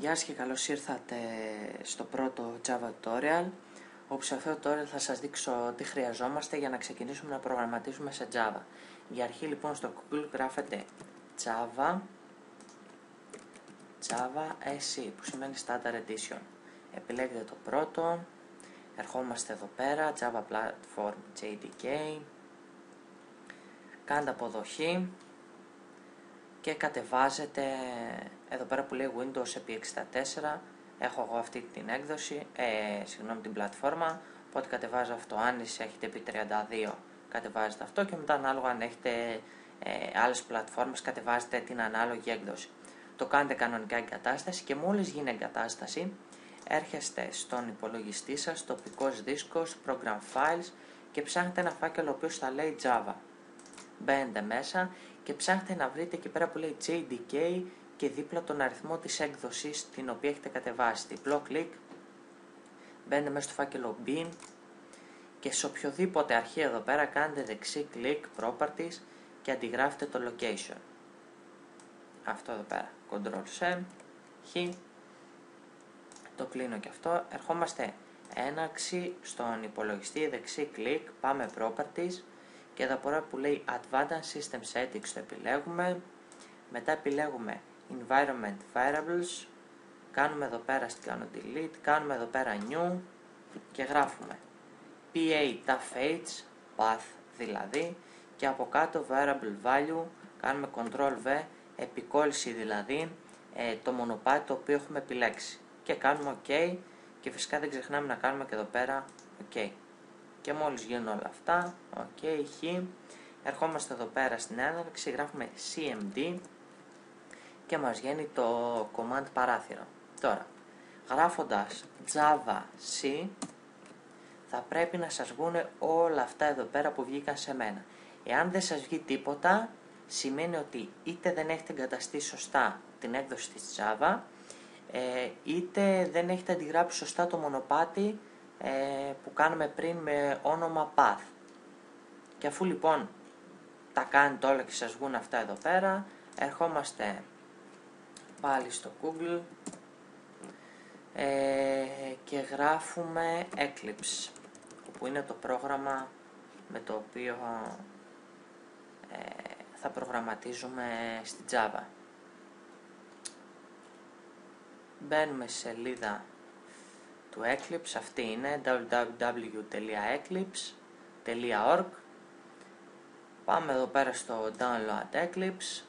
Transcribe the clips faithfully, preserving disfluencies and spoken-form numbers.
Γεια σας και καλώς ήρθατε στο πρώτο Java tutorial, όπου σε αυτό το tutorial θα σας δείξω τι χρειαζόμαστε για να ξεκινήσουμε να προγραμματίζουμε σε Java. Για αρχή λοιπόν στο Google γράφετε Java, Java ες ι που σημαίνει Standard Edition. Επιλέγετε το πρώτο, ερχόμαστε εδώ πέρα, Java Platform τζέι ντι κέι, κάντε αποδοχή και κατεβάζετε εδώ πέρα που λέει Windows επί εξήντα τέσσερα. Έχω εγώ αυτή την έκδοση, ε, συγγνώμη την πλατφόρμα, οπότε κατεβάζω αυτό. Αν έχετε επί τριάντα δύο κατεβάζετε αυτό και μετά ανάλογα αν έχετε ε, άλλες πλατφόρμες κατεβάζετε την ανάλογη έκδοση. Το κάνετε κανονικά εγκατάσταση και μόλις γίνει εγκατάσταση έρχεστε στον υπολογιστή σας, τοπικός δίσκος, Program Files και ψάχνετε ένα φάκελο ο οποίος θα λέει Java. Μπαίνετε μέσα και ψάχνετε να βρείτε εκεί πέρα που λέει τζέι ντι κέι και δίπλα τον αριθμό της έκδοσης την οποία έχετε κατεβάσει. Διπλό κλικ, μπαίνετε μέσα στο φάκελο bin και σε οποιοδήποτε αρχείο εδώ πέρα κάνετε δεξί κλικ properties και αντιγράφετε το location. Αυτό εδώ πέρα, control C, χ, το κλείνω και αυτό. Ερχόμαστε έναρξη στον υπολογιστή, δεξί κλικ, πάμε properties και εδώ πέρα που λέει Advanced System Settings το επιλέγουμε. Μετά επιλέγουμε Environment Variables, κάνουμε εδώ πέρα, κάνω delete, κάνουμε εδώ πέρα new και γράφουμε πι έι toughH, path δηλαδή, και από κάτω variable value, κάνουμε control V, επικόλληση δηλαδή, ε, το μονοπάτι το οποίο έχουμε επιλέξει και κάνουμε ok και φυσικά δεν ξεχνάμε να κάνουμε και εδώ πέρα ok. Και μόλις γίνουν όλα αυτά, ok, χ, ερχόμαστε εδώ πέρα στην έναρξη, γράφουμε cmd και μας βγαίνει το command παράθυρο. Τώρα, γράφοντας Java C, θα πρέπει να σας βγουν όλα αυτά εδώ πέρα που βγήκαν σε μένα. Εάν δεν σας βγει τίποτα, σημαίνει ότι είτε δεν έχετε εγκαταστήσει σωστά την έκδοση της Java, ε, είτε δεν έχετε αντιγράψει σωστά το μονοπάτι ε, που κάνουμε πριν με όνομα path. Και αφού λοιπόν τα κάνετε όλα και σας βγουν αυτά εδώ πέρα, ερχόμαστε πάλι στο Google ε, και γράφουμε Eclipse, που είναι το πρόγραμμα με το οποίο ε, θα προγραμματίζουμε στη Java. Μπαίνουμε στη σελίδα του Eclipse, αυτή είναι double-u double-u double-u τελεία eclipse τελεία org. Πάμε εδώ πέρα στο Download Eclipse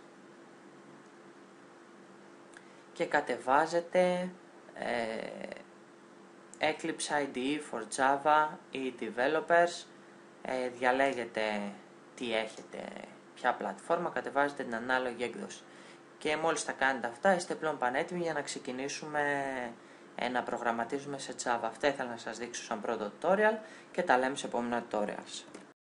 και κατεβάζετε ε, Eclipse άι ντι ι for Java ή Developers, ε, διαλέγετε τι έχετε, ποια πλατφόρμα, κατεβάζετε την ανάλογη έκδοση και μόλις τα κάνετε αυτά είστε πλέον πανέτοιμοι για να ξεκινήσουμε ε, να προγραμματίζουμε σε Java. Αυτά ήθελα να σας δείξω σαν πρώτο tutorial και τα λέμε σε επόμενα tutorials.